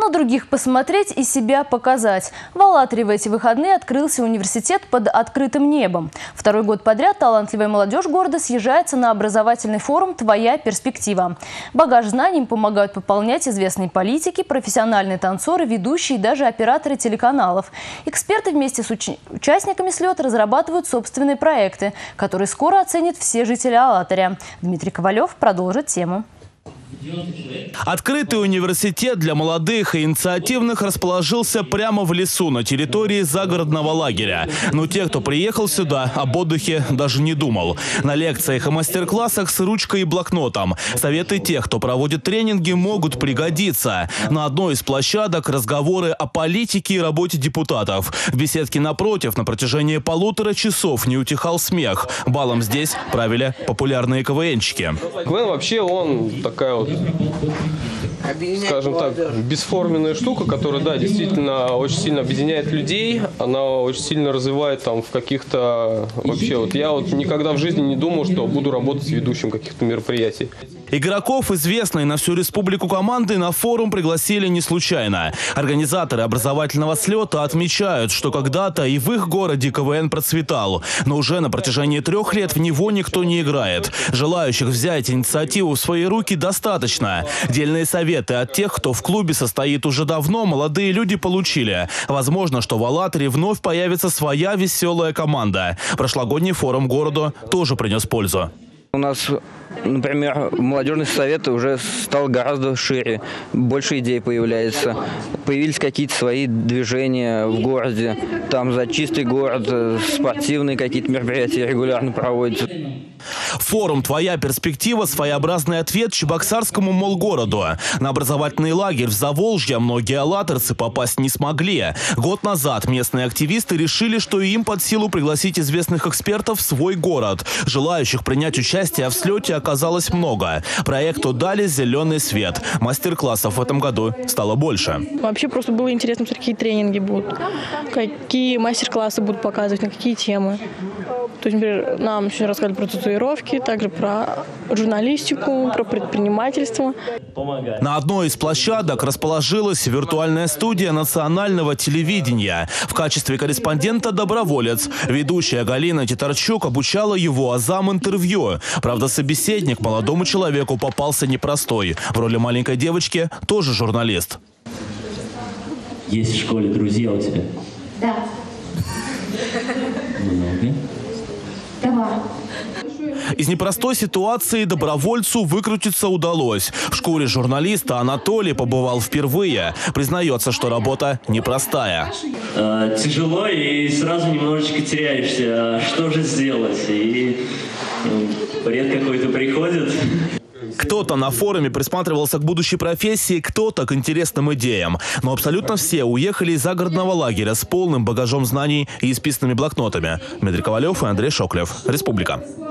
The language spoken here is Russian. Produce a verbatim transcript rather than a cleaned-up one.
На других посмотреть и себя показать. В Алатыре в эти выходные открылся университет под открытым небом. Второй год подряд талантливая молодежь города съезжается на образовательный форум «Твоя перспектива». Багаж знаний им помогают пополнять известные политики, профессиональные танцоры, ведущие и даже операторы телеканалов. Эксперты вместе с уч... участниками слета разрабатывают собственные проекты, которые скоро оценят все жители Алатыря. Дмитрий Ковалев продолжит тему. Открытый университет для молодых и инициативных расположился прямо в лесу на территории загородного лагеря. Но те, кто приехал сюда, об отдыхе даже не думал. На лекциях и мастер-классах с ручкой и блокнотом. Советы тех, кто проводит тренинги, могут пригодиться. На одной из площадок разговоры о политике и работе депутатов. В беседке напротив на протяжении полутора часов не утихал смех. Балом здесь правили популярные КВНчики. КВН вообще он такая вот, скажем так, бесформенная штука, которая, да, действительно очень сильно объединяет людей. Она очень сильно развивает там в каких-то... Вообще, вот я вот никогда в жизни не думал, что буду работать ведущим каких-то мероприятий. Игроков, известной на всю республику команды, на форум пригласили не случайно. Организаторы образовательного слета отмечают, что когда-то и в их городе КВН процветал. Но уже на протяжении трех лет в него никто не играет. Желающих взять инициативу в свои руки достаточно. Дельные советы от тех, кто в клубе состоит уже давно, молодые люди получили. Возможно, что в Алатыре вновь появится своя веселая команда. Прошлогодний форум городу тоже принес пользу. У нас, например, молодежный совет уже стал гораздо шире, больше идей появляется. Появились какие-то свои движения в городе. Там за чистый город спортивные какие-то мероприятия регулярно проводятся. Форум «Твоя перспектива» – своеобразный ответ чебоксарскому молгороду. На образовательный лагерь в Заволжье многие алатырцы попасть не смогли. Год назад местные активисты решили, что им под силу пригласить известных экспертов в свой город. Желающих принять участие в слете оказалось много. Проекту дали зеленый свет. Мастер-классов в этом году стало больше. Вообще просто было интересно, какие тренинги будут, какие мастер-классы будут показывать, на какие темы. То есть, например, нам сегодня рассказали про татуировки, также про журналистику, про предпринимательство. На одной из площадок расположилась виртуальная студия национального телевидения. В качестве корреспондента доброволец. Ведущая Галина Титарчук обучала его азам интервью. Правда, собеседник молодому человеку попался непростой. В роли маленькой девочки тоже журналист. Есть в школе друзья у тебя? Да. Много? Два. Из непростой ситуации добровольцу выкрутиться удалось. В шкуре журналиста Анатолий побывал впервые. Признается, что работа непростая. Э, тяжело и сразу немножечко теряешься. А что же сделать? И ну, бред какой-то приходит. Кто-то на форуме присматривался к будущей профессии, кто-то к интересным идеям. Но абсолютно все уехали из загородного лагеря с полным багажом знаний и исписанными блокнотами. Дмитрий Ковалев и Андрей Шоклев. Республика.